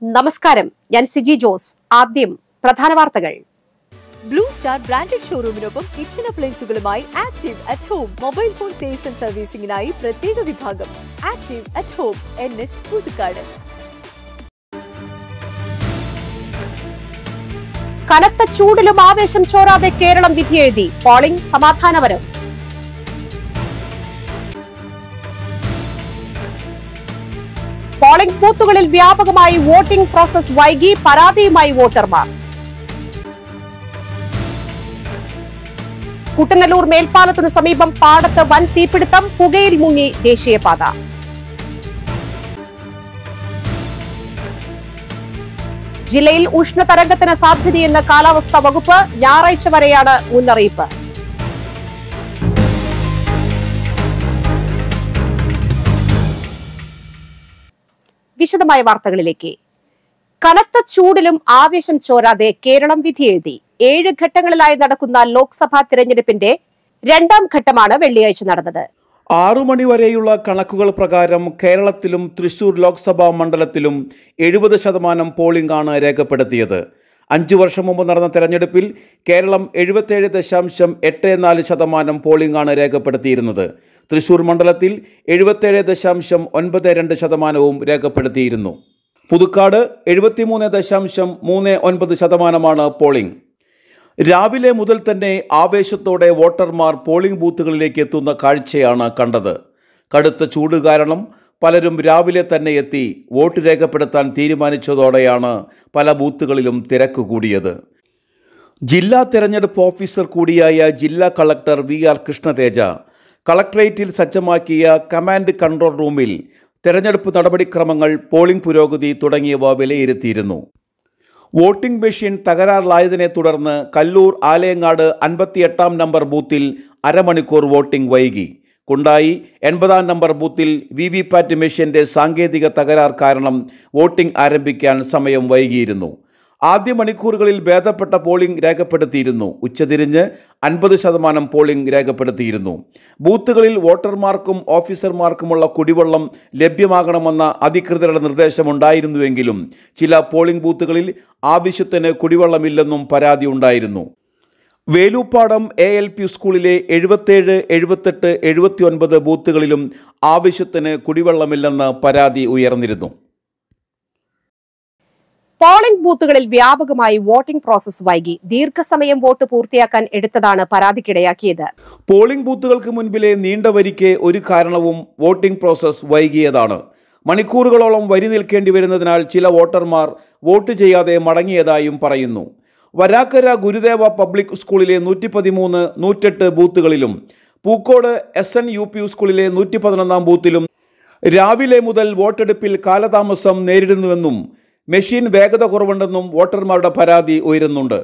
നമസ്കാരം, ഞാൻ സിജി ജോസ്. ആദ്യം പ്രധാന വാർത്തകൾ. ബ്ലൂ സ്റ്റാർ ബ്രാൻഡഡ് ഷോറൂമിനൊപ്പം കിച്ചൺ അപ്ലയൻസുകളുമായി Active at Home mobile phone sales and സർവീസിംഗിനായി പ്രത്യേക വിഭാഗം. Active at Home, NH Puthukkad. കനത്ത ചൂടിലും ആവേശം ചോരാതെ കേരളം വിധിയെഴുതി. പോളിംഗ് സമാധാനപരം. പോളിംഗ് ബൂത്തുകളിൽ വ്യാപകമായി വോട്ടിംഗ് പ്രോസസ് വൈകി, പരാതിയുമായി വോട്ടർമാർ. കുട്ടനല്ലൂർ മേൽപ്പാലത്തിനു സമീപം പാടത്ത് വൻ തീപിടുത്തം, പുകയിൽ മുങ്ങി ദേശീയപാത. ജില്ലയിൽ ഉഷ്ണതരംഗത്തിന് സാധ്യതയെന്ന് കാലാവസ്ഥാ വകുപ്പ്. ഞായറാഴ്ച വരെയാണ് മുന്നറിയിപ്പ്. വിശദമായ വാർത്തകളിലേക്ക്. കനത്ത ചൂടിലും ആവേശം ചോരാതെ കേരളം വിധിയെഴുതി. 7 ഘട്ടങ്ങളിലായി നടക്കുന്ന ലോക്സഭാ തിരഞ്ഞെടുപ്പിന്റെ 2ാം ഘട്ടമാണ് വെള്ളിയാഴ്ച നടന്നത്. 6 മണി വരെയുള്ള കണക്കുകൾ പ്രകാരം കേരളത്തിലും തൃശൂർ ലോക്സഭാ മണ്ഡലത്തിലും 70% പോളിംഗ് ആണ് രേഖപ്പെടുത്തിയത്. 5 വർഷം മുമ്പ് നടന്ന തെരഞ്ഞെടുപ്പിൽ കേരളം 77.84% പോളിംഗ് ആണ് രേഖപ്പെടുത്തിയിരുന്നത്. തൃശൂർ മണ്ഡലത്തിൽ 77.92% രേഖപ്പെടുത്തിയിരുന്നു. പുതുക്കാട് 73.39% പോളിംഗ്. രാവിലെ മുതൽ തന്നെ ആവേശത്തോടെ വോട്ടർമാർ പോളിംഗ് ബൂത്തുകളിലേക്ക് എത്തുന്ന കാഴ്ചയാണ് കണ്ടത്. കടുത്ത ചൂട് കാരണം പലരും രാവിലെ തന്നെ എത്തി വോട്ട് രേഖപ്പെടുത്താൻ തീരുമാനിച്ചതോടെയാണ് പല ബൂത്തുകളിലും തിരക്ക് കൂടിയത്. ജില്ലാ തെരഞ്ഞെടുപ്പ് ഓഫീസർ കൂടിയായ ജില്ലാ കളക്ടർ VR കൃഷ്ണതേജ കളക്ടറേറ്റിൽ സജ്ജമാക്കിയ കമാൻഡ് കൺട്രോൾ റൂമിൽ തെരഞ്ഞെടുപ്പ് നടപടിക്രമങ്ങൾ, പോളിംഗ് പുരോഗതി തുടങ്ങിയവ വിലയിരുത്തിയിരുന്നു. വോട്ടിംഗ് മെഷീൻ തകരാറിലായതിനെ തുടർന്ന് കല്ലൂർ ആലയങ്ങാട് 58-ാം നമ്പർ ബൂത്തിൽ അരമണിക്കൂർ വോട്ടിംഗ് വൈകി. കുണ്ടായി 80-ാം നമ്പർ ബൂത്തിൽ VVPAT മെഷീന്റെ സാങ്കേതിക തകരാർ കാരണം വോട്ടിംഗ് ആരംഭിക്കാൻ സമയം വൈകിയിരുന്നു. ആദ്യ മണിക്കൂറുകളിൽ ഭേദപ്പെട്ട പോളിംഗ് രേഖപ്പെടുത്തിയിരുന്നു. ഉച്ചതിരിഞ്ഞ് 50% പോളിംഗ് രേഖപ്പെടുത്തിയിരുന്നു. ബൂത്തുകളിൽ വോട്ടർമാർക്കും ഓഫീസർമാർക്കുമുള്ള കുടിവെള്ളം ലഭ്യമാകണമെന്ന അധികൃതരുടെ നിർദ്ദേശമുണ്ടായിരുന്നുവെങ്കിലും ചില പോളിംഗ് ബൂത്തുകളിൽ ആവശ്യത്തിന് കുടിവെള്ളമില്ലെന്നും പരാതി ഉണ്ടായിരുന്നു. വേലൂപ്പാടം ALP സ്കൂളിലെ 77, 78, 79 ബൂത്തുകളിലും ആവശ്യത്തിന് കുടിവെള്ളമില്ലെന്ന് പരാതി ഉയർന്നിരുന്നു. പോളിംഗ് ബൂത്തുകളിൽ വ്യാപകമായി വോട്ടിംഗ് പ്രോസസ് വൈകി. ദീർഘസമയം വോട്ട് പൂർത്തിയാക്കാൻ എടുത്തതാണ് പരാതിക്കിടയാക്കിയത്. പോളിംഗ് ബൂത്തുകൾക്ക് മുൻപിലെ നീണ്ട വരിക്ക് ഒരു കാരണവും വോട്ടിംഗ് പ്രോസസ് വൈകിയതാണ്. മണിക്കൂറുകളോളം വരി നിൽക്കേണ്ടി വരുന്നതിനാൽ ചില വോട്ടർമാർ വോട്ട് ചെയ്യാതെ മടങ്ങിയതായും പറയുന്നു. വരാക്കര ഗുരുദേവ പബ്ലിക് സ്കൂളിലെ 113, 108 ബൂത്തുകളിലും പൂക്കോട് SNUP സ്കൂളിലെ 111-ാം ബൂത്തിലും രാവിലെ മുതൽ വോട്ടെടുപ്പിൽ കാലതാമസം നേരിടുന്നുവെന്നും മെഷീൻ വേഗത കുറവുണ്ടെന്നും വോട്ടർമാരുടെ പരാതി ഉയരുന്നുണ്ട്.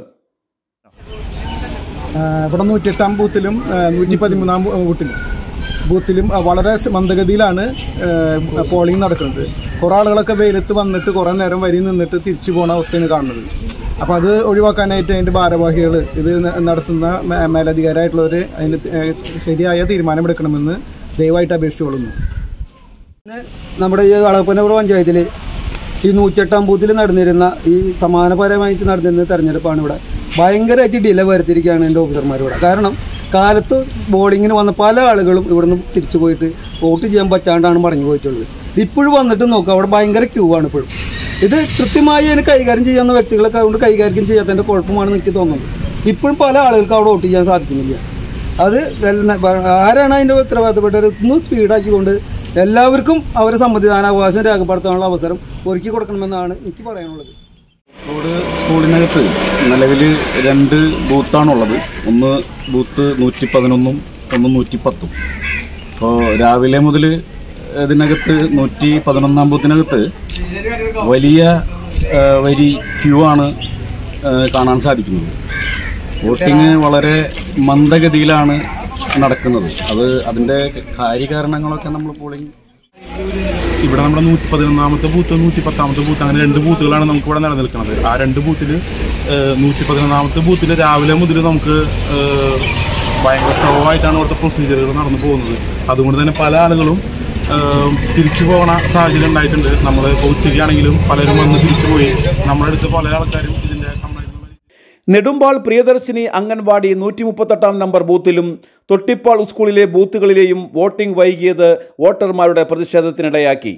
ഇവിടെ 108-ാം ബൂത്തിലും 113-ാം ബൂത്തിലും വളരെ മന്ദഗതിയിലാണ് പോളിംഗ് നടക്കുന്നത്. കുറേ ആളുകളൊക്കെ വെയിലത്ത് വന്നിട്ട് കുറേ നേരം വരി നിന്നിട്ട് തിരിച്ചു പോകുന്ന അവസ്ഥയാണ് കാണുന്നത്. അപ്പോൾ അത് ഒഴിവാക്കാനായിട്ട് അതിൻ്റെ ഭാരവാഹികൾ, ഇത് നടത്തുന്ന മേലധികാരിയായിട്ടുള്ളവർ അതിന് ശരിയായ തീരുമാനമെടുക്കണമെന്ന് ദയവായിട്ട് അപേക്ഷിച്ചുകൊള്ളുന്നു. നമ്മുടെ ഈ വളപ്പനപുരം പഞ്ചായത്തിൽ ഈ 108-ാം ബൂത്തിൽ നടന്നിരുന്ന ഈ സമാനപരമായിട്ട് നടന്നിരുന്ന തെരഞ്ഞെടുപ്പാണ് ഇവിടെ ഭയങ്കരമായിട്ട് ഡിലേ വരുത്തിയിരിക്കുകയാണ് എൻ്റെ ഓഫീസർമാരിവിടെ. കാരണം കാലത്ത് ബോർഡിങ്ങിന് വന്ന പല ആളുകളും ഇവിടുന്ന് തിരിച്ചു പോയിട്ട് വോട്ട് ചെയ്യാൻ പറ്റാണ്ടാണ് മടങ്ങി പോയിട്ടുള്ളത്. ഇപ്പോഴും വന്നിട്ട് നോക്കുക, അവിടെ ഭയങ്കര ക്യൂ ആണ് ഇപ്പോഴും. ഇത് കൃത്യമായി അതിന് കൈകാര്യം ചെയ്യുന്ന വ്യക്തികളൊക്കെ അതുകൊണ്ട് കൈകാര്യം ചെയ്യാത്തതിൻ്റെ കുഴപ്പമാണെന്ന് എനിക്ക് തോന്നുന്നത്. ഇപ്പോഴും പല ആളുകൾക്ക് അവിടെ വോട്ട് ചെയ്യാൻ സാധിക്കുന്നില്ല. അത് ആരാണ് അതിൻ്റെ ഉത്തരവാദിത്തപ്പെട്ടത്? ഒന്ന് സ്പീഡാക്കിക്കൊണ്ട് എല്ലാവർക്കും അവരുടെ സമ്മതിദാനാവകാശം രേഖപ്പെടുത്താനുള്ള അവസരം ഒരുക്കി കൊടുക്കണമെന്നാണ് എനിക്ക് പറയാനുള്ളത്. റോഡ് സ്കൂളിനകത്ത് നിലവിൽ 2 ബൂത്താണുള്ളത്. ഒന്ന് ബൂത്ത് 111-ഉം ഒന്ന് 110-ഉം. അപ്പോൾ രാവിലെ മുതൽ ഇതിനകത്ത് 111-ാം ബൂത്തിനകത്ത് വലിയ വരി ക്യൂ ആണ് കാണാൻ സാധിക്കുന്നത്. വോട്ടിങ് വളരെ മന്ദഗതിയിലാണ് നടക്കുന്നത്. അതിൻ്റെ കാര്യകാരണങ്ങളൊക്കെ നമ്മൾ പോളിംഗ് ഇവിടെ നമ്മുടെ 111-ാമത്തെ ബൂത്ത് 110-ാമത്തെ ബൂത്ത് അങ്ങനെ 2 ബൂത്തുകളാണ് നമുക്ക് ഇവിടെ നിലനിൽക്കുന്നത്. ആ 2 ബൂത്തിൽ 111-ാമത്തെ ബൂത്തിൽ രാവിലെ മുതൽ നമുക്ക് ഭയങ്കര സ്ലോ ആയിട്ടാണ് ഇവിടുത്തെ പ്രൊസീജിയറുകൾ നടന്നു പോകുന്നത്. അതുകൊണ്ട് തന്നെ പല ആളുകളും തിരിച്ചു പോകുന്ന സാഹചര്യം ഉണ്ടായിട്ടുണ്ട്. നമ്മൾ ഉച്ചയ്ക്കാണെങ്കിലും പലരും വന്ന് തിരിച്ചു പോയി. നമ്മുടെ അടുത്ത് പല ആൾക്കാരും ഇതിൻ്റെ നെടുമ്പാൾ പ്രിയദർശിനി അംഗൻവാടി 138 നമ്പർ ബൂത്തിലും തൊട്ടിപ്പാൾ സ്കൂളിലെ ബൂത്തുകളിലെയും വോട്ടിംഗ് വൈകിയത് വോട്ടർമാരുടെ പ്രതിഷേധത്തിനിടയാക്കി.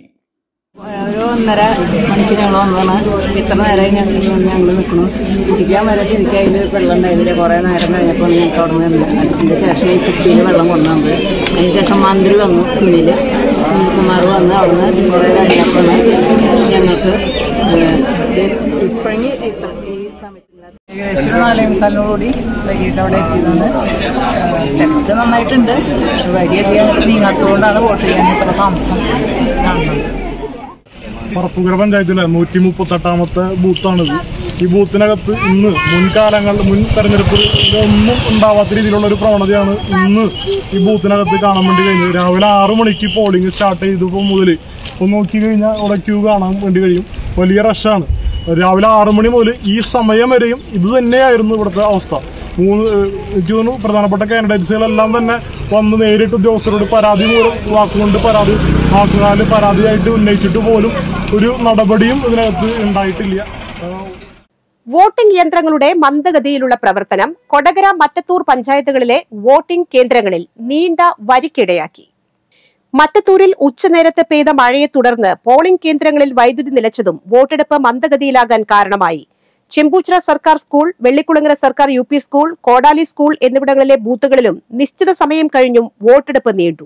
1.5 മണിക്ക് ഞങ്ങൾ വന്നതാണ്. ഇത്ര നേരമായി ഞങ്ങൾ നിൽക്കണം. കുടിക്കാൻ വരെ ശരിക്കും അതിൽ വെള്ളം ഉണ്ടായിരുന്നില്ല. കുറേ നേരം കഴിഞ്ഞപ്പോൾ ഞങ്ങൾക്ക് അവിടെ നിന്ന് അതിൻ്റെ ശേഷം ഈ കുപ്പിയിൽ വെള്ളം കൊണ്ടുവന്നത്. അതിനുശേഷം മന്ത്രി വന്നു, സുനിൽകുമാർ വന്ന് അവിടുന്ന് കുറേ കഴിഞ്ഞപ്പോഴാണ് ഞങ്ങൾക്ക് ഇപ്പോഴെങ്കിൽ ഈ സമയത്ത് ഏകദേശം 4:45 വൈകിട്ട് അവിടെ എത്തിയതാണ്. തിരക്ക് നന്നായിട്ടുണ്ട്. പക്ഷെ വഴിയൊക്കെ നീങ്ങാത്തതുകൊണ്ടാണ് വോട്ട് ചെയ്യാൻ ഇത്ര താമസം കാണുന്നത്. പറപ്പുകര പഞ്ചായത്തിലെ 138 ബൂത്താണിത്. ഈ ബൂത്തിനകത്ത് ഇന്ന് മുൻ തെരഞ്ഞെടുപ്പ് ഒന്നും ഉണ്ടാവാത്ത രീതിയിലുള്ള ഒരു പ്രവണതയാണ് ഇന്ന് ഈ ബൂത്തിനകത്ത് കാണാൻ വേണ്ടി കഴിഞ്ഞത്. രാവിലെ 6 മണിക്ക് പോളിംഗ് സ്റ്റാർട്ട് ചെയ്തപ്പോൾ മുതൽ ഒന്ന് നോക്കി കഴിഞ്ഞാൽ അവിടെ ക്യൂ കാണാൻ വേണ്ടി കഴിയും. വലിയ റഷാണ്. രാവിലെ 6 മണി മുതൽ ഈ സമയം വരെയും ഇത് തന്നെയായിരുന്നു ഇവിടുത്തെ അവസ്ഥ. എനിക്ക് തോന്നുന്നു പ്രധാനപ്പെട്ട കാൻഡിഡേറ്റ്സുകളെല്ലാം തന്നെ വന്ന് നേരിട്ട് ഉദ്യോഗസ്ഥരോട് പരാതി വാക്കുകൊണ്ട് പരാതിയായിട്ട് ഉന്നയിച്ചിട്ട് പോലും ഒരു നടപടിയും ഇതിനകത്ത് ഉണ്ടായിട്ടില്ല. വോട്ടിംഗ് യന്ത്രങ്ങളുടെ മന്ദഗതിയിലുള്ള പ്രവർത്തനം കൊടകര മറ്റത്തൂർ പഞ്ചായത്തുകളിലെ വോട്ടിംഗ് കേന്ദ്രങ്ങളിൽ നീണ്ട വരിക്കിടയാക്കി. മറ്റത്തൂരിൽ ഉച്ചനേരത്ത് പെയ്ത മഴയെ തുടർന്ന് പോളിംഗ് കേന്ദ്രങ്ങളിൽ വൈദ്യുതി നിലച്ചതും വോട്ടെടുപ്പ് മന്ദഗതിയിലാകാൻ കാരണമായി. ചെമ്പൂച്ചിറ സർക്കാർ സ്കൂൾ, വെള്ളിക്കുളങ്ങര സർക്കാർ UP സ്കൂൾ, കോടാലി സ്കൂൾ എന്നിവിടങ്ങളിലെ ബൂത്തുകളിലും നിശ്ചിത സമയം കഴിഞ്ഞും വോട്ടെടുപ്പ് നീണ്ടു.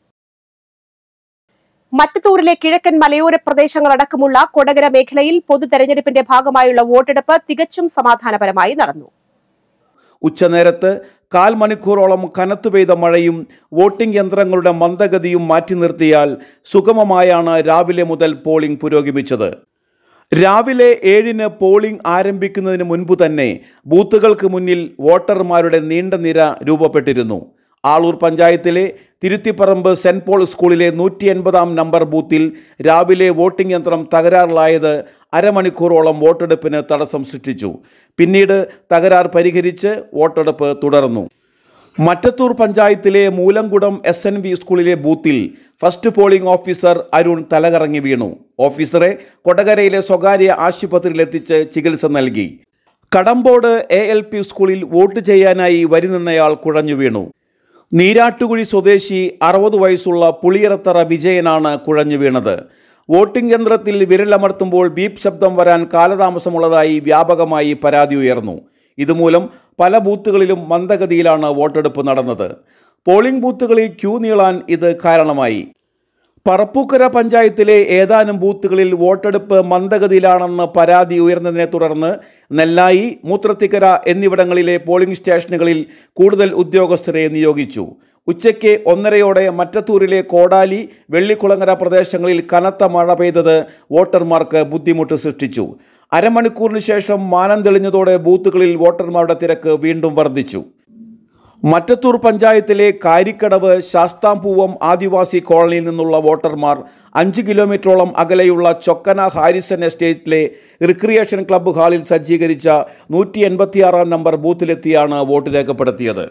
മറ്റത്തൂരിലെ കിഴക്കൻ മലയോര പ്രദേശങ്ങളടക്കമുള്ള കൊടകര മേഖലയിൽ പൊതു തെരഞ്ഞെടുപ്പിന്റെ ഭാഗമായുള്ള വോട്ടെടുപ്പ് തികച്ചും സമാധാനപരമായി നടന്നു. ഉച്ചനേരത്ത് 1/4 മണിക്കൂറോളം കനത്തു പെയ്ത മഴയും വോട്ടിംഗ് യന്ത്രങ്ങളുടെ മന്ദഗതിയും മാറ്റി നിർത്തിയാൽ സുഗമമായാണ് രാവിലെ മുതൽ പോളിംഗ് പുരോഗമിച്ചത്. രാവിലെ 7-ന് പോളിംഗ് ആരംഭിക്കുന്നതിന് മുൻപ് തന്നെ ബൂത്തുകൾക്ക് മുന്നിൽ വോട്ടർമാരുടെ നീണ്ട നിര രൂപപ്പെട്ടിരുന്നു. ആളൂർ പഞ്ചായത്തിലെ തിരുത്തിപ്പറമ്പ് സെന്റ് പോൾ സ്കൂളിലെ 180 നമ്പർ ബൂത്തിൽ രാവിലെ വോട്ടിംഗ് യന്ത്രം തകരാറിലായത് അരമണിക്കൂറോളം വോട്ടെടുപ്പിന് തടസ്സം സൃഷ്ടിച്ചു. പിന്നീട് തകരാർ പരിഹരിച്ച് വോട്ടെടുപ്പ് തുടർന്നു. മറ്റത്തൂർ പഞ്ചായത്തിലെ മൂലംകുടം SNV സ്കൂളിലെ ബൂത്തിൽ ഫസ്റ്റ് പോളിംഗ് ഓഫീസർ അരുൺ തലകറങ്ങി വീണു. ഓഫീസറെ കൊടകരയിലെ സ്വകാര്യ ആശുപത്രിയിലെത്തിച്ച് ചികിത്സ നൽകി. കടമ്പോട് ALP സ്കൂളിൽ വോട്ട് ചെയ്യാനായി വരി നിന്നയാൾ കുഴഞ്ഞു വീണു. നീരാട്ടുകുഴി സ്വദേശി 60 വയസ്സുള്ള പുളിയറത്തറ വിജയനാണ് കുഴഞ്ഞു വീണത്. വോട്ടിംഗ് യന്ത്രത്തിൽ വിരലമർത്തുമ്പോൾ ബീപ്പ് ശബ്ദം വരാൻ കാലതാമസമുള്ളതായി വ്യാപകമായി പരാതി ഉയർന്നു. ഇതുമൂലം പല ബൂത്തുകളിലും മന്ദഗതിയിലാണ് വോട്ടെടുപ്പ് നടന്നത്. പോളിംഗ് ബൂത്തുകളിൽ ക്യൂ നീളാൻ ഇത് കാരണമായി. പറപ്പൂക്കര പഞ്ചായത്തിലെ ഏതാനും ബൂത്തുകളിൽ വോട്ടെടുപ്പ് മന്ദഗതിയിലാണെന്ന് പരാതി ഉയർന്നതിനെ തുടർന്ന് നെല്ലായി, മൂത്രത്തിക്കര എന്നിവിടങ്ങളിലെ പോളിംഗ് സ്റ്റേഷനുകളിൽ കൂടുതൽ ഉദ്യോഗസ്ഥരെ നിയോഗിച്ചു. ഉച്ചയ്ക്ക് 1:30 മറ്റത്തൂരിലെ കോടാലി, വെള്ളിക്കുളങ്ങര പ്രദേശങ്ങളിൽ കനത്ത മഴ പെയ്തത് വോട്ടർമാർക്ക് ബുദ്ധിമുട്ട് സൃഷ്ടിച്ചു. അരമണിക്കൂറിന് ശേഷം മാനം തെളിഞ്ഞതോടെ ബൂത്തുകളിൽ വോട്ടർമാരുടെ തിരക്ക് വീണ്ടും വർദ്ധിച്ചു. മറ്റത്തൂർ പഞ്ചായത്തിലെ കാരിക്കടവ്, ശാസ്താംപൂവം ആദിവാസി കോളനിയിൽ നിന്നുള്ള വോട്ടർമാർ 5 കിലോമീറ്ററോളം അകലെയുള്ള ചൊക്കന ഹാരിസൺ എസ്റ്റേറ്റിലെ റിക്രിയേഷൻ ക്ലബ്ബ് ഹാളിൽ സജ്ജീകരിച്ച 186 നമ്പർ ബൂത്തിലെത്തിയാണ് വോട്ട് രേഖപ്പെടുത്തിയത്.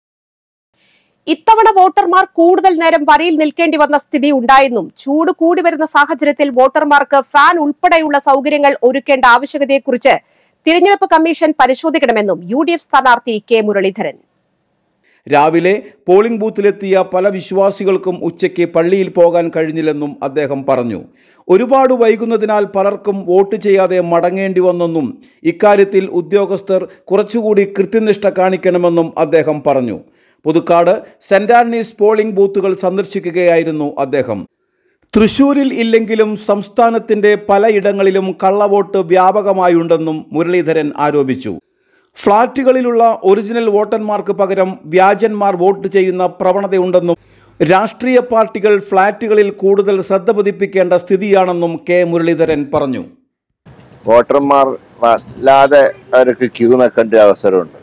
ഇത്തവണ വോട്ടർമാർ കൂടുതൽ നേരം വരിയിൽ നിൽക്കേണ്ടി വന്ന സ്ഥിതി ഉണ്ടായെന്നും ചൂട് കൂടി വരുന്ന സാഹചര്യത്തിൽ വോട്ടർമാർക്ക് ഫാൻ ഉൾപ്പെടെയുള്ള സൗകര്യങ്ങൾ ഒരുക്കേണ്ട ആവശ്യകതയെക്കുറിച്ച് തിരഞ്ഞെടുപ്പ് കമ്മീഷൻ പരിശോധിക്കണമെന്നും UDF സ്ഥാനാർത്ഥി K മുരളീധരൻ. രാവിലെ പോളിംഗ് ബൂത്തിലെത്തിയ പല വിശ്വാസികൾക്കും ഉച്ചയ്ക്ക് പള്ളിയിൽ പോകാൻ കഴിഞ്ഞില്ലെന്നും അദ്ദേഹം പറഞ്ഞു. ഒരുപാട് വൈകുന്നതിനാൽ പലർക്കും വോട്ട് ചെയ്യാതെ മടങ്ങേണ്ടി വന്നെന്നും ഇക്കാര്യത്തിൽ ഉദ്യോഗസ്ഥർ കുറച്ചുകൂടി കൃത്യനിഷ്ഠ കാണിക്കണമെന്നും അദ്ദേഹം പറഞ്ഞു. പുതുക്കാട് സെന്റ് ആന്റണീസ് പോളിംഗ് ബൂത്തുകൾ സന്ദർശിക്കുകയായിരുന്നു അദ്ദേഹം. തൃശൂരിൽ ഇല്ലെങ്കിലും സംസ്ഥാനത്തിന്റെ പലയിടങ്ങളിലും കള്ളവോട്ട് വ്യാപകമായുണ്ടെന്നും മുരളീധരൻ ആരോപിച്ചു. ഫ്ളാറ്റുകളിലുള്ള ഒറിജിനൽ വോട്ടർമാർക്ക് പകരം വ്യാജന്മാർ വോട്ട് ചെയ്യുന്ന പ്രവണതയുണ്ടെന്നും രാഷ്ട്രീയ പാർട്ടികൾ ഫ്ളാറ്റുകളിൽ കൂടുതൽ ശ്രദ്ധ പതിപ്പിക്കേണ്ട സ്ഥിതിയാണെന്നും K മുരളീധരൻ പറഞ്ഞു. വോട്ടർമാർ വല്ലാതെ അവർക്ക് ക്യൂ നിൽക്കേണ്ട അവസരമുണ്ട്.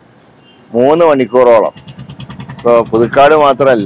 3 മണിക്കൂറോളം. ഇപ്പോൾ പുതുക്കാട് മാത്രമല്ല,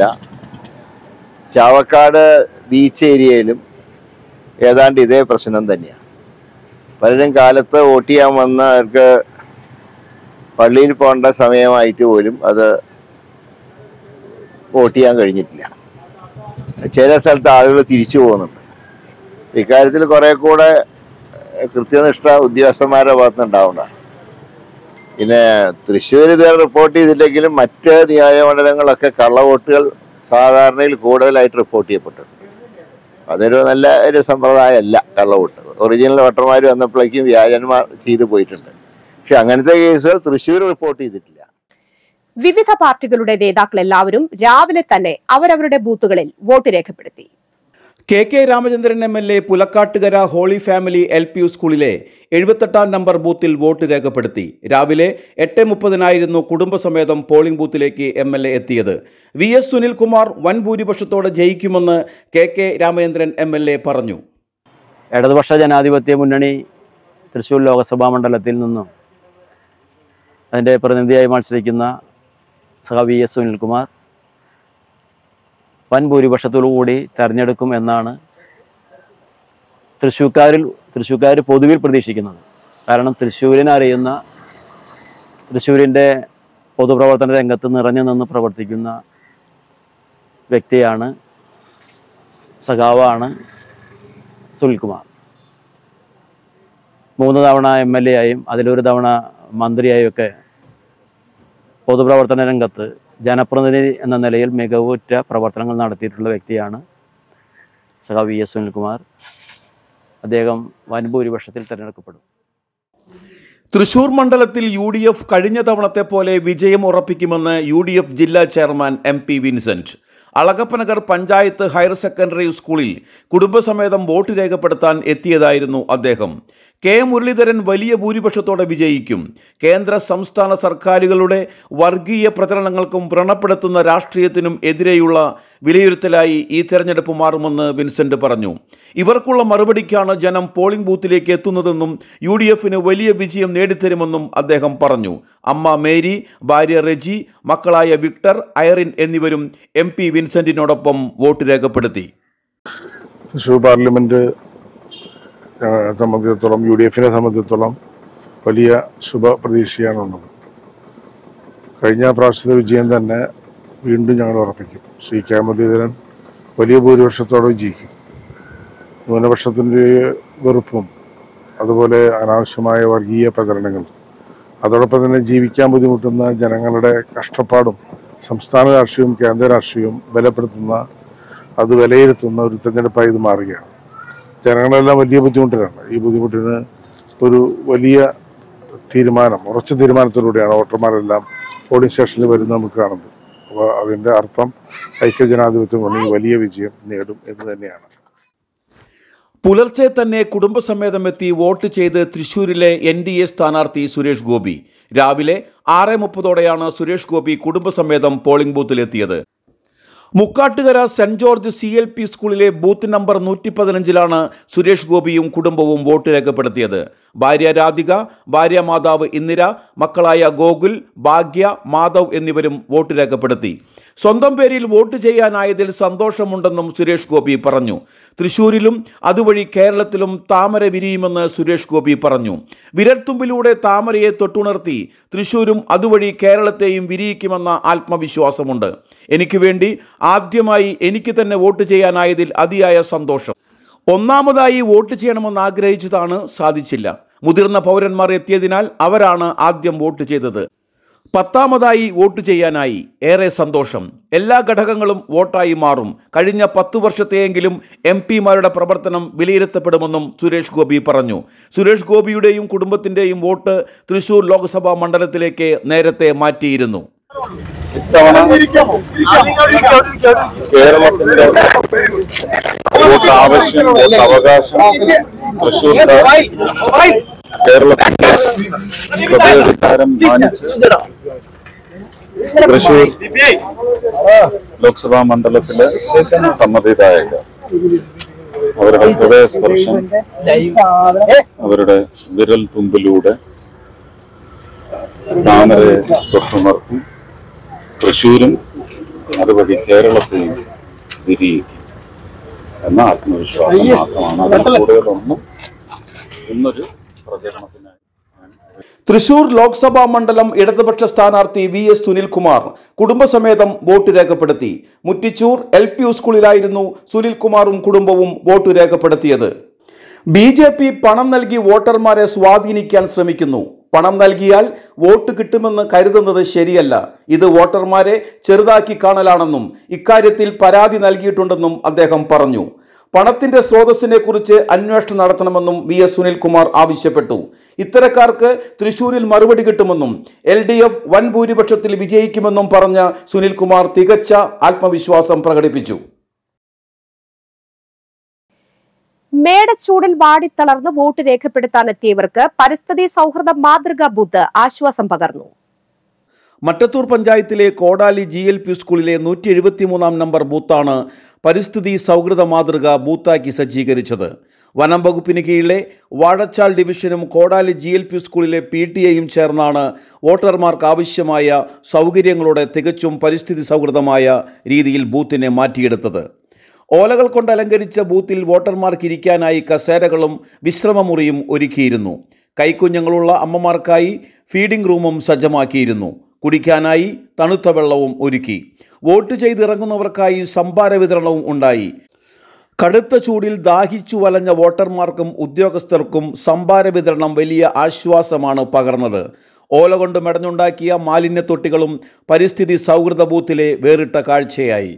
ചാവക്കാട് ബീച്ച് ഏരിയയിലും ഏതാണ്ട് ഇതേ പ്രശ്നം തന്നെയാണ്. പലരും കാലത്ത് വോട്ട് ചെയ്യാൻ വന്നവർക്ക് പള്ളിയിൽ പോകേണ്ട സമയമായിട്ട് പോലും അത് വോട്ട് ചെയ്യാൻ കഴിഞ്ഞിട്ടില്ല. ചില സ്ഥലത്ത് ആളുകൾ തിരിച്ചു പോകുന്നുണ്ട്. ഇക്കാര്യത്തിൽ കുറെ കൂടെ കൃത്യനിഷ്ഠ ഉദ്യോഗസ്ഥന്മാരുടെ ഭാഗത്ത് ഉണ്ടാവുന്നതാണ്. പിന്നെ തൃശ്ശൂർ ഇതുവരെ റിപ്പോർട്ട് ചെയ്തില്ലെങ്കിലും മറ്റ് നിയോജകമണ്ഡലങ്ങളൊക്കെ കള്ളവോട്ടുകൾ സാധാരണയിൽ കൂടുതലായിട്ട് റിപ്പോർട്ട് ചെയ്യപ്പെട്ടിട്ടുണ്ട്. അതൊരു നല്ല ഒരു സമ്പ്രദായമല്ല കള്ളവോട്ട്. ഒറിജിനൽ വോട്ടർമാർ വന്നപ്പോഴേക്കും വ്യാജന്മാർ ചെയ്തു പോയിട്ടുണ്ട്. പക്ഷെ അങ്ങനത്തെ കേസുകൾ തൃശ്ശൂർ റിപ്പോർട്ട് ചെയ്തിട്ടില്ല. വിവിധ പാർട്ടികളുടെ നേതാക്കൾ എല്ലാവരും രാവിലെ തന്നെ അവരവരുടെ ബൂത്തുകളിൽ വോട്ട് രേഖപ്പെടുത്തി. K Ramachandran MLA Pulakkattukara holy family LP സ്കൂളിലെ 78-ാം നമ്പർ ബൂത്തിൽ വോട്ട് രേഖപ്പെടുത്തി. രാവിലെ 8:30 കുടുംബസമേതം പോളിംഗ് ബൂത്തിലേക്ക് MLA എത്തിയത്. VS സുനിൽകുമാർ വൻ ഭൂരിപക്ഷത്തോടെ ജയിക്കുമെന്ന് കെ രാമചന്ദ്രൻ MLA പറഞ്ഞു. ഇടതുപക്ഷ ജനാധിപത്യ മുന്നണി തൃശ്ശൂർ ലോക്സഭാ മണ്ഡലത്തിൽ നിന്നും അതിൻ്റെ പ്രതിനിധിയായി മത്സരിക്കുന്ന VS സുനിൽകുമാർ വൻ ഭൂരിപക്ഷത്തോടുകൂടി തെരഞ്ഞെടുക്കും എന്നാണ് തൃശ്ശൂർക്കാർ പൊതുവിൽ പ്രതീക്ഷിക്കുന്നത്. കാരണം തൃശ്ശൂരിൻ്റെ പൊതുപ്രവർത്തന രംഗത്ത് നിറഞ്ഞു നിന്ന് പ്രവർത്തിക്കുന്ന വ്യക്തിയാണ്, സഖാവാണ് സുനിൽകുമാർ. 3 തവണ MLA ആയും അതിലൊരു തവണ മന്ത്രിയായും ഒക്കെ പൊതുപ്രവർത്തന രംഗത്ത് ജനപ്രതിനിധി എന്ന നിലയിൽ മികവുറ്റ പ്രവർത്തനങ്ങൾ നടത്തിയിട്ടുള്ള വ്യക്തിയാണ് VS സുനിൽകുമാർ. അദ്ദേഹം വൻ ഭൂരിപക്ഷത്തിൽ തിരഞ്ഞെടുക്കപ്പെടും. തൃശൂർ മണ്ഡലത്തിൽ UDF കഴിഞ്ഞ തവണത്തെ പോലെ വിജയം ഉറപ്പിക്കുമെന്ന് UDF ജില്ലാ chairman MP Vincent. Alagappanagar panchayat higher secondary സ്കൂളിൽ കുടുംബസമേതം വോട്ട് രേഖപ്പെടുത്താൻ എത്തിയതായിരുന്നു അദ്ദേഹം. K മുരളീധരൻ വലിയ ഭൂരിപക്ഷത്തോടെ വിജയിക്കും. കേന്ദ്ര സംസ്ഥാന സർക്കാരുകളുടെ വർഗീയ പ്രചരണങ്ങൾക്കും വ്രണപ്പെടുത്തുന്ന രാഷ്ട്രീയത്തിനും എതിരെയുള്ള വിലയിരുത്തലായി ഈ തെരഞ്ഞെടുപ്പ് മാറുമെന്ന് വിൻസെന്റ് പറഞ്ഞു. ഇവർക്കുള്ള മറുപടിക്കാണ് ജനം പോളിംഗ് ബൂത്തിലേക്ക് എത്തുന്നതെന്നും UDFന് വലിയ വിജയം നേടിത്തരുമെന്നും അദ്ദേഹം പറഞ്ഞു. അമ്മ മേരി, ഭാര്യ റെജി, മക്കളായ വിക്ടർ, ഐറിൻ എന്നിവരും MP വിൻസെന്റിനോടൊപ്പം വോട്ട് രേഖപ്പെടുത്തി. തൃശ്ശൂർ പാർലമെന്റ് സംബന്ധിച്ചിടത്തോളം UDFനെ സംബന്ധിച്ചിടത്തോളം വലിയ ശുഭപ്രതീക്ഷയാണുള്ളത്. കഴിഞ്ഞ പ്രാവശ്യത്തെ വിജയം തന്നെ വീണ്ടും ഞങ്ങൾ ഉറപ്പിക്കും. ശ്രീ K മുരളീധരൻ വലിയ ഭൂരിപക്ഷത്തോടെ വിജയിക്കും. ന്യൂനപക്ഷത്തിൻ്റെ വെറുപ്പും അതുപോലെ അനാവശ്യമായ വർഗീയ പ്രചരണങ്ങൾ, അതോടൊപ്പം തന്നെ ജീവിക്കാൻ ബുദ്ധിമുട്ടുന്ന ജനങ്ങളുടെ കഷ്ടപ്പാടും സംസ്ഥാന രാഷ്ട്രീയവും കേന്ദ്ര രാഷ്ട്രീയവും അത് വിലയിരുത്തുന്ന ഒരു തെരഞ്ഞെടുപ്പായി ഇത് മാറുകയാണ്. ജനങ്ങളെല്ലാം വലിയ ബുദ്ധിമുട്ടിലാണ്. ഈ ബുദ്ധിമുട്ടിന് ഒരു വലിയ ഉറച്ച തീരുമാനത്തിലൂടെയാണ് വോട്ടർമാരെല്ലാം പോളിംഗ് സ്റ്റേഷനിൽ വരുന്നത് നമുക്ക് കാണുന്നത്. അപ്പോൾ അതിൻ്റെ അർത്ഥം ഐക്യജനാധിപത്യം കൊണ്ട് വലിയ വിജയം നേടും എന്ന് തന്നെയാണ്. പുലർച്ചെ തന്നെ കുടുംബസമേതം എത്തി വോട്ട് ചെയ്ത് തൃശ്ശൂരിലെ NDA സ്ഥാനാർത്ഥി സുരേഷ് ഗോപി. രാവിലെ 6:30 സുരേഷ് ഗോപി കുടുംബസമേതം പോളിംഗ് ബൂത്തിലെത്തിയത്. മുക്കാട്ടുകര സെന്റ് ജോർജ് CLP സ്കൂളിലെ ബൂത്ത് നമ്പർ 115 സുരേഷ് ഗോപിയും കുടുംബവും വോട്ട് രേഖപ്പെടുത്തിയത്. ഭാര്യ രാധിക, ഭാര്യ മാതാവ് ഇന്ദിര, മക്കളായ ഗോകുൽ, ഭാഗ്യ, മാധവ് എന്നിവരും വോട്ട് രേഖപ്പെടുത്തി. സ്വന്തം പേരിൽ വോട്ട് ചെയ്യാനായതിൽ സന്തോഷമുണ്ടെന്നും സുരേഷ് ഗോപി പറഞ്ഞു. തൃശ്ശൂരിലും അതുവഴി കേരളത്തിലും താമര വിരിയുമെന്ന് സുരേഷ് ഗോപി പറഞ്ഞു. വിരൽത്തുമ്പിലൂടെ താമരയെ തൊട്ടുണർത്തി തൃശ്ശൂരും അതുവഴി കേരളത്തെയും വിരിയിക്കുമെന്ന ആത്മവിശ്വാസമുണ്ട്. എനിക്ക് വേണ്ടി ആദ്യമായി എനിക്ക് തന്നെ വോട്ട് ചെയ്യാനായതിൽ അതിയായ സന്തോഷം. ഒന്നാമതായി വോട്ട് ചെയ്യണമെന്ന് ആഗ്രഹിച്ചതാണ്, സാധിച്ചില്ല. മുതിർന്ന പൗരന്മാർ എത്തിയതിനാൽ അവരാണ് ആദ്യം വോട്ട് ചെയ്തത്. 10ാമതായി വോട്ട് ചെയ്യാനായി, ഏറെ സന്തോഷം. എല്ലാ ഘടകങ്ങളും വോട്ടായി മാറും. കഴിഞ്ഞ 10 വർഷത്തെയെങ്കിലും MP-മാരുടെ പ്രവർത്തനം വിലയിരുത്തപ്പെടുമെന്നും സുരേഷ് ഗോപി പറഞ്ഞു. സുരേഷ് ഗോപിയുടെയും കുടുംബത്തിൻ്റെയും വോട്ട് തൃശ്ശൂർ ലോക്സഭാ മണ്ഡലത്തിലേക്ക് നേരത്തെ മാറ്റിയിരുന്നു. ഇത്തവണ കേരളത്തിന്റെ വോട്ട് ആവശ്യം, വോട്ട് അവകാശം തൃശ്ശൂർക്കാർ കേരളത്തിന്റെ ഹൃദയവികാരം മാനിച്ച് തൃശ്ശൂർ ലോക്സഭാ മണ്ഡലത്തിലെ സമ്മതിദായക അവരുടെ ഹൃദയസ്പർശം അവരുടെ വിരൽ തുമ്പിലൂടെ താമരയെ തൊട്ടുണർത്തി തൃശ്ശൂരും അതുവഴി കേരളത്തെയും വിരിയിക്കും എന്ന ആത്മവിശ്വാസം മാത്രമാണ്. അതിൽ കൂടുതലൊന്നും ഇന്നൊരു പ്രചരണത്തിനായി. തൃശൂർ ലോക്സഭാ മണ്ഡലം ഇടതുപക്ഷ സ്ഥാനാർത്ഥി VS സുനിൽകുമാർ കുടുംബസമേതം വോട്ട് രേഖപ്പെടുത്തി. മുറ്റിച്ചൂർ LP സ്കൂളിലായിരുന്നു സുനിൽകുമാറും കുടുംബവും വോട്ട് രേഖപ്പെടുത്തിയത്. BJP പണം നൽകി വോട്ടർമാരെ സ്വാധീനിക്കാൻ ശ്രമിക്കുന്നു. പണം നൽകിയാൽ വോട്ട് കിട്ടുമെന്ന് കരുതുന്നത് ശരിയല്ല. ഇത് വോട്ടർമാരെ ചെറുതാക്കി കാണലാണെന്നും ഇക്കാര്യത്തിൽ പരാതി നൽകിയിട്ടുണ്ടെന്നും അദ്ദേഹം പറഞ്ഞു. പണത്തിന്റെ സ്രോതസ്സിനെ കുറിച്ച് അന്വേഷണം നടത്തണമെന്നും VS സുനിൽകുമാർ ആവശ്യപ്പെട്ടു. ഇത്തരക്കാർക്ക് തൃശൂരിൽ മറുപടി കിട്ടുമെന്നും LDF വൻ ഭൂരിപക്ഷത്തിൽ വിജയിക്കുമെന്നും പറഞ്ഞ സുനിൽകുമാർ തികച്ച ആത്മവിശ്വാസം പ്രകടിപ്പിച്ചു. മേടച്ചൂടിൽ വാടിത്തളർന്ന് വോട്ട് രേഖപ്പെടുത്താനെത്തിയവർക്ക് പരിസ്ഥിതി സൗഹൃദ മാതൃകാ ബൂത്ത് ആശ്വാസം പകർന്നു. മട്ടത്തൂർ പഞ്ചായത്തിലെ കോടാലി GLP സ്കൂളിലെ 173 നമ്പർ ബൂത്താണ് പരിസ്ഥിതി സൗഹൃദ മാതൃക ബൂത്താക്കി സജ്ജീകരിച്ചത്. വനം വകുപ്പിന് കീഴിലെ വാഴച്ചാൽ ഡിവിഷനും കോടാലി GLP സ്കൂളിലെ PTA ചേർന്നാണ് വോട്ടർമാർക്ക് ആവശ്യമായ സൗകര്യങ്ങളോടെ തികച്ചും പരിസ്ഥിതി സൗഹൃദമായ രീതിയിൽ ബൂത്തിനെ മാറ്റിയെടുത്തത്. ഓലകൾ കൊണ്ട് അലങ്കരിച്ച ബൂത്തിൽ വോട്ടർമാർക്ക് ഇരിക്കാനായി കസേരകളും വിശ്രമമുറിയും ഒരുക്കിയിരുന്നു. കൈക്കുഞ്ഞുങ്ങളുള്ള അമ്മമാർക്കായി ഫീഡിംഗ് റൂമും സജ്ജമാക്കിയിരുന്നു. കുടിക്കാനായി തണുത്ത വെള്ളവും ഒരുക്കി. വോട്ട് ചെയ്തിറങ്ങുന്നവർക്കായി സംഭാര വിതരണവും ഉണ്ടായി. കടുത്ത ചൂടിൽ ദാഹിച്ചു വലഞ്ഞ വോട്ടർമാർക്കും ഉദ്യോഗസ്ഥർക്കും സംഭാര വിതരണം വലിയ ആശ്വാസമാണ് പകർന്നത്. ഓല കൊണ്ട് മെടഞ്ഞുണ്ടാക്കിയ മാലിന്യത്തൊട്ടികളും പരിസ്ഥിതി സൗഹൃദ ബൂത്തിലെ വേറിട്ട കാഴ്ചയായി.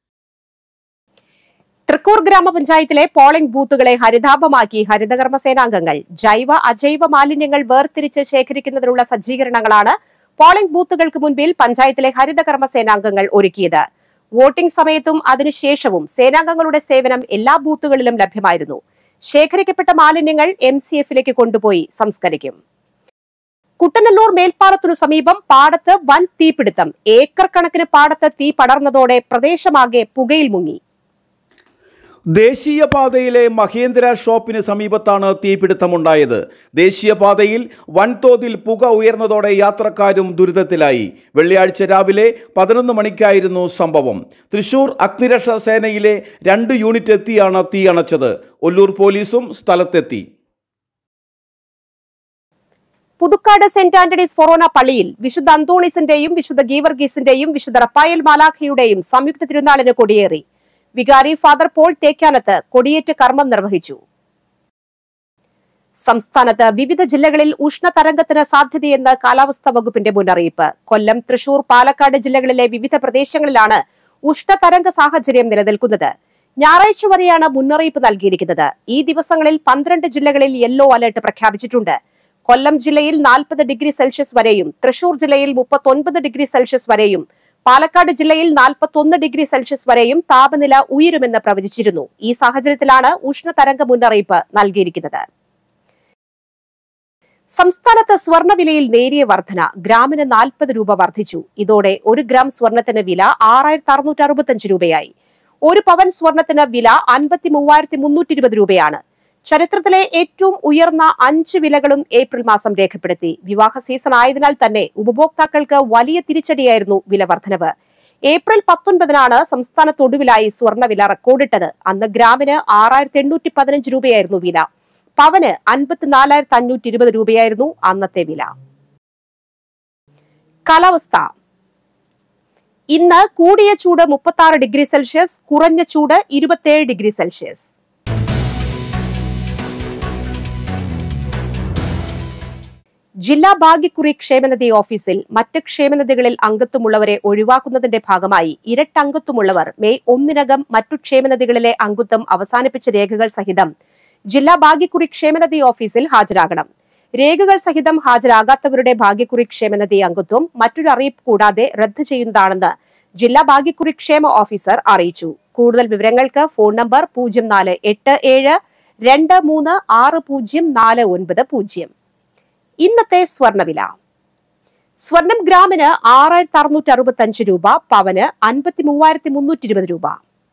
തൃക്കൂർ ഗ്രാമപഞ്ചായത്തിലെ പോളിംഗ് ബൂത്തുകളെ ഹരിതാഭമാക്കി ഹരിതകർമ്മ സേനാംഗങ്ങൾ. ജൈവ അജൈവ മാലിന്യങ്ങൾ വേർതിരിച്ച് ശേഖരിക്കുന്നതിനുള്ള സജ്ജീകരണങ്ങളാണ് പോളിംഗ് ബൂത്തുകൾക്ക് മുൻപിൽ പഞ്ചായത്തിലെ ഹരിതകർമ്മ സേനാംഗങ്ങൾ ഒരുക്കിയത്. വോട്ടിംഗ് സമയത്തും അതിനുശേഷവും സേനാംഗങ്ങളുടെ സേവനം എല്ലാ ബൂത്തുകളിലും ലഭ്യമായിരുന്നു. ശേഖരിക്കപ്പെട്ട മാലിന്യങ്ങൾ MCF കൊണ്ടുപോയി സംസ്കരിക്കും. കുട്ടനല്ലൂർ മേൽപ്പാലത്തിനു സമീപം പാടത്ത് വൻ തീപിടുത്തം. ഏക്കർ കണക്കിന് പാടത്ത് തീ പടർന്നതോടെ പ്രദേശമാകെ പുകയിൽ മുങ്ങി. ദേശീയപാതയിലെ മഹേന്ദ്ര ഷോപ്പിന് സമീപത്താണ് തീപിടുത്തമുണ്ടായത്. ദേശീയപാതയിൽ വൻതോതിൽ പുക ഉയർന്നതോടെ യാത്രക്കാരും ദുരിതത്തിലായി. വെള്ളിയാഴ്ച രാവിലെ 11 മണിക്കായിരുന്നു സംഭവം. തൃശൂർ അഗ്നിരക്ഷാ സേനയിലെ 2 യൂണിറ്റ് എത്തിയാണ് തീ അണച്ചത്. ഒല്ലൂർ പോലീസും സ്ഥലത്തെത്തി. പുതുക്കാട് സെന്റ് ആന്റണീസ് ഫൊറോന പള്ളിയിൽ വിശുദ്ധ അന്തോണീസിന്റെയും വിശുദ്ധ ഗീവർഗീസിന്റെയും വിശുദ്ധ റഫായേൽ മാലാഖയുടെയും സംയുക്ത തിരുനാളിന് കൊടിയേറി. വികാരി ഫാദർ പോൾ തേക്കാനത്ത് കൊടിയേറ്റ് കർമ്മം നിർവഹിച്ചു. സംസ്ഥാനത്ത് വിവിധ ജില്ലകളിൽ ഉഷ്ണതരംഗത്തിന് സാധ്യതയെന്ന് കാലാവസ്ഥാ വകുപ്പിന്റെ മുന്നറിയിപ്പ്. കൊല്ലം, തൃശൂർ, പാലക്കാട് ജില്ലകളിലെ വിവിധ പ്രദേശങ്ങളിലാണ് ഉഷ്ണതരംഗ സാഹചര്യം നിലനിൽക്കുന്നത്. ഞായറാഴ്ച വരെയാണ് മുന്നറിയിപ്പ് നൽകിയിരിക്കുന്നത്. ഈ ദിവസങ്ങളിൽ 12 ജില്ലകളിൽ യെല്ലോ അലർട്ട് പ്രഖ്യാപിച്ചിട്ടുണ്ട്. കൊല്ലം ജില്ലയിൽ 40 ഡിഗ്രി സെൽഷ്യസ് വരെയും, തൃശൂർ ജില്ലയിൽ 39 ഡിഗ്രി സെൽഷ്യസ് വരെയും, പാലക്കാട് ജില്ലയിൽ 41 ഡിഗ്രി സെൽഷ്യസ് വരെയും താപനില ഉയരുമെന്ന് പ്രവചിച്ചിരുന്നു. ഈ സാഹചര്യത്തിലാണ് ഉഷ്ണതരംഗ മുന്നറിയിപ്പ് നൽകിയിരിക്കുന്നത്. സംസ്ഥാനത്ത് സ്വർണ്ണവിലയിൽ നേരിയ വർധന. ഗ്രാമിന് 40 രൂപ വർദ്ധിച്ചു. ഇതോടെ 1 ഗ്രാം സ്വർണത്തിന് വില 6665 രൂപയായി. 1 പവൻ സ്വർണത്തിന് വില 53,320 രൂപയാണ്. ചരിത്രത്തിലെ ഏറ്റവും ഉയർന്ന 5 വിലകളും ഏപ്രിൽ മാസം രേഖപ്പെടുത്തി. വിവാഹ സീസൺ ആയതിനാൽ തന്നെ ഉപഭോക്താക്കൾക്ക് വലിയ തിരിച്ചടിയായിരുന്നു വില വർധനവ്. ഏപ്രിൽ 19-നാണ് സംസ്ഥാനത്ത് ഒടുവിലായി സ്വർണ്ണവില റെക്കോർഡിട്ടത്. അന്ന് ഗ്രാമിന് 6815 രൂപയായിരുന്നു വില. പവന് 54,520 രൂപയായിരുന്നു അന്നത്തെ വില. കാലാവസ്ഥ. ഇന്ന് കൂടിയ ചൂട് 36 ഡിഗ്രി സെൽഷ്യസ്, കുറഞ്ഞ ചൂട് 27 ഡിഗ്രി സെൽഷ്യസ്. ജില്ലാ ഭാഗ്യക്കുറി ക്ഷേമനിധി ഓഫീസിൽ മറ്റ് ക്ഷേമനിധികളിൽ അംഗത്വമുള്ളവരെ ഒഴിവാക്കുന്നതിന്റെ ഭാഗമായി ഇരട്ടംഗത്വമുള്ളവർ മെയ് 1-നകം മറ്റു ക്ഷേമനിധികളിലെ അംഗത്വം അവസാനിപ്പിച്ച രേഖകൾ സഹിതം ജില്ലാ ഭാഗ്യക്കുറി ക്ഷേമനിധി ഓഫീസിൽ ഹാജരാകണം. രേഖകൾ സഹിതം ഹാജരാകാത്തവരുടെ ഭാഗ്യക്കുറി ക്ഷേമനിധി അംഗത്വം മറ്റൊരു അറിയിപ്പ് കൂടാതെ റദ്ദ് ചെയ്യുന്നതാണെന്ന് ജില്ലാ ഭാഗ്യക്കുറി ക്ഷേമ ഓഫീസർ അറിയിച്ചു. കൂടുതൽ വിവരങ്ങൾക്ക് ഫോൺ നമ്പർ 0487 236049. ഇന്നത്തെ സ്വർണ്ണവില. സ്വർണം ഗ്രാമിന് 6665 രൂപ, പവന് 53,320 രൂപ.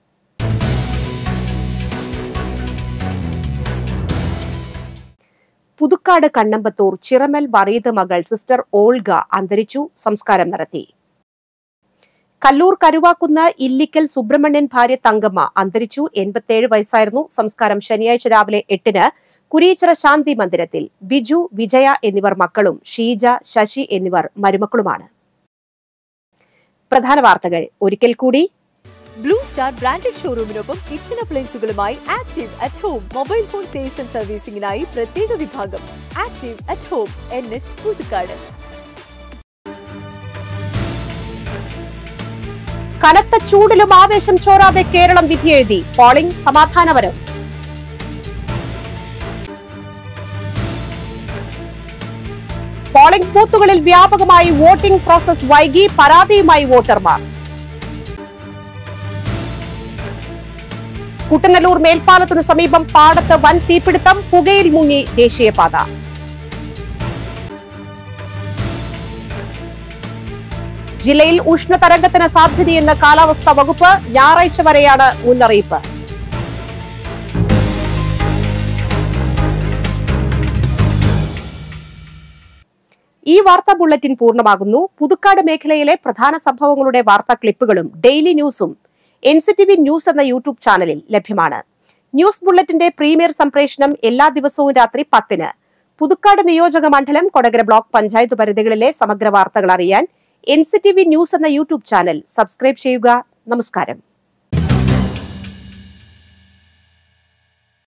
പുതുക്കാട് കണ്ണമ്പത്തൂർ ചിറമൽ വറീത് മകൾ സിസ്റ്റർ ഓൾഗ അന്തരിച്ചു. സംസ്കാരം നടത്തി. കല്ലൂർ കരുവാക്കുന്ന് ഇല്ലിക്കൽ സുബ്രഹ്മണ്യൻ ഭാര്യ തങ്കമ്മ അന്തരിച്ചു. 87 വയസ്സായിരുന്നു. സംസ്കാരം ശനിയാഴ്ച രാവിലെ 8-ന് കുരീച്ചിറ ശാന്തി മന്ദിരത്തിൽ. ബിജു, വിജയ എന്നിവർ മക്കളും ഷീജ, ശശി എന്നിവർ മരുമക്കളുമാണ്. പ്രധാന വാർത്തകൾ ഒരിക്കൽ കൂടി. ബ്ലൂ സ്റ്റാർ ബ്രാൻഡഡ് ഷോറൂമിനൊപ്പം കിച്ചൺ അപ്ലയൻസുകളുമായി Active at Home mobile phone sales and സർവീസിംഗിനായി പ്രത്യേക വിഭാഗം. Active at Home, NH Puthukkad. കനത്ത ചൂടിലും ആവേശം ചോരാതെ കേരളം വിധിയെഴുതി. പോളിംഗ് സമാധാനപരം. പോളിംഗ് ബൂത്തുകളിൽ വ്യാപകമായി വോട്ടിംഗ് പ്രോസസ് വൈകി. പരാതിയുമായി വോട്ടർമാർ. കുട്ടനല്ലൂർ മേൽപ്പാലത്തിനു സമീപം പാടത്ത് വൻ തീപിടുത്തം. പുകയിൽ മുങ്ങി ദേശീയപാത. ജില്ലയിൽ ഉഷ്ണതരംഗത്തിന് സാധ്യതയെന്ന് കാലാവസ്ഥാ വകുപ്പ്. ഞായറാഴ്ച വരെയാണ് മുന്നറിയിപ്പ്. ഈ വാർത്താ ബുള്ളറ്റിൻ പൂർണ്ണമാകുന്നു. പുതുക്കാട് മേഖലയിലെ പ്രധാന സംഭവങ്ങളുടെ വാർത്താ ക്ലിപ്പുകളും ഡെയിലി ന്യൂസും NCTV ന്യൂസ് എന്ന യൂട്യൂബ് ചാനലിൽ ലഭ്യമാണ്. ന്യൂസ് ബുള്ളറ്റിന്റെ പ്രീമിയർ സംപ്രേഷണം എല്ലാ ദിവസവും രാത്രി 10-ന്. പുതുക്കാട് നിയോജക മണ്ഡലം, കൊടകര ബ്ലോക്ക് പഞ്ചായത്ത് പരിധികളിലെ സമഗ്ര വാർത്തകൾ അറിയാൻ NCTV ന്യൂസ് എന്ന യൂട്യൂബ് ചാനൽ സബ്സ്ക്രൈബ് ചെയ്യുക. നമസ്കാരം.